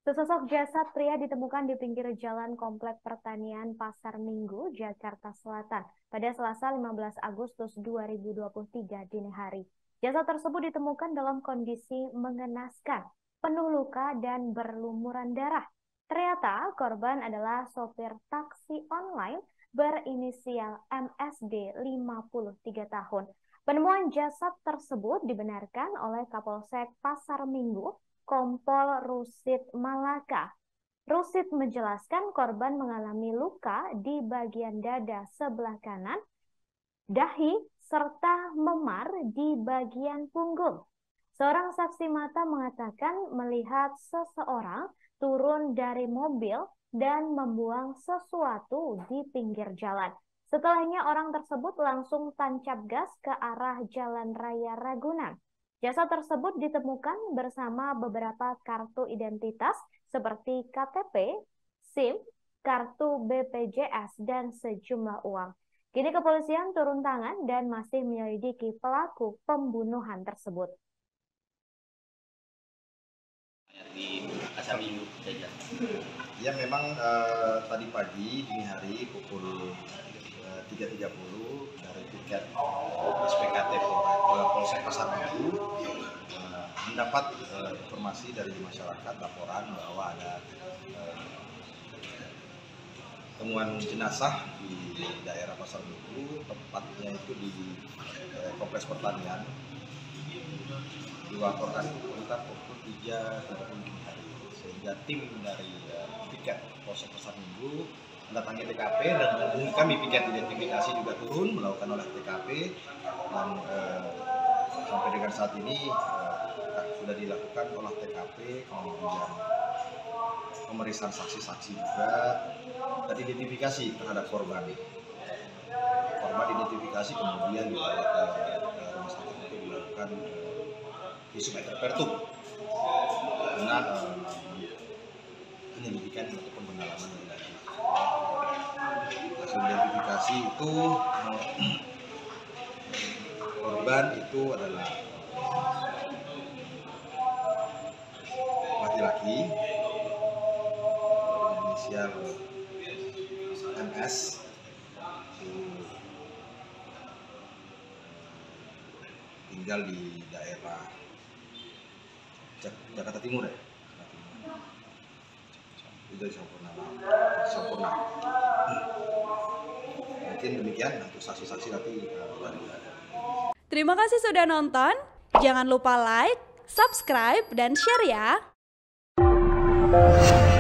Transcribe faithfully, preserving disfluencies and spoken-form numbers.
Sesosok jasad pria ditemukan di pinggir jalan Komplek Pertanian Pasar Minggu, Jakarta Selatan pada Selasa lima belas Agustus dua ribu dua puluh tiga dini hari. Jasad tersebut ditemukan dalam kondisi mengenaskan, penuh luka dan berlumuran darah. Ternyata korban adalah sopir taksi online berinisial M S D lima puluh tiga tahun. Penemuan jasad tersebut dibenarkan oleh Kapolsek Pasar Minggu, Kompol Rusid Malaka. Rusid menjelaskan korban mengalami luka di bagian dada sebelah kanan, dahi, serta memar di bagian punggung. Seorang saksi mata mengatakan melihat seseorang turun dari mobil dan membuang sesuatu di pinggir jalan. Setelahnya orang tersebut langsung tancap gas ke arah Jalan Raya Ragunan. Jasad tersebut ditemukan bersama beberapa kartu identitas seperti K T P, SIM, kartu B P J S, dan sejumlah uang. Kini kepolisian turun tangan dan masih menyelidiki pelaku pembunuhan tersebut. Di Pasar Minggu saja. Ya memang eh, tadi pagi dini hari pukul eh, tiga tiga puluh dari tiket S P K T Polsek Pasar Minggu eh, mendapat eh, informasi dari masyarakat laporan bahwa ada eh, temuan jenazah di daerah Pasar Minggu, tempatnya itu di eh, Kompleks Pertanian. Dilaporkan sekitar pukul tiga tiga puluh dini hari, sehingga tim dari uh, piket Polsek Pasar Minggu mendatangi T K P dan menghubungi kami piket identifikasi juga turun melakukan olah T K P dan uh, sampai dengan saat ini uh, sudah dilakukan olah T K P, kemudian pemeriksaan saksi-saksi juga dan identifikasi terhadap korban. Korban identifikasi kemudian dibawa ke uh, rumah sakit untuk dilakukan uh, visum et repertum karena uh, penyelidikan ataupun pendalaman lebih lanjut. Hasil identifikasi itu uh, korban itu adalah laki-laki inisial M S, tinggal di daerah Jakarta Timur ya, itu sempurna, sempurna. Mungkin demikian untuk saksi-saksi nanti. Terima kasih sudah nonton. Jangan lupa like, subscribe, dan share ya.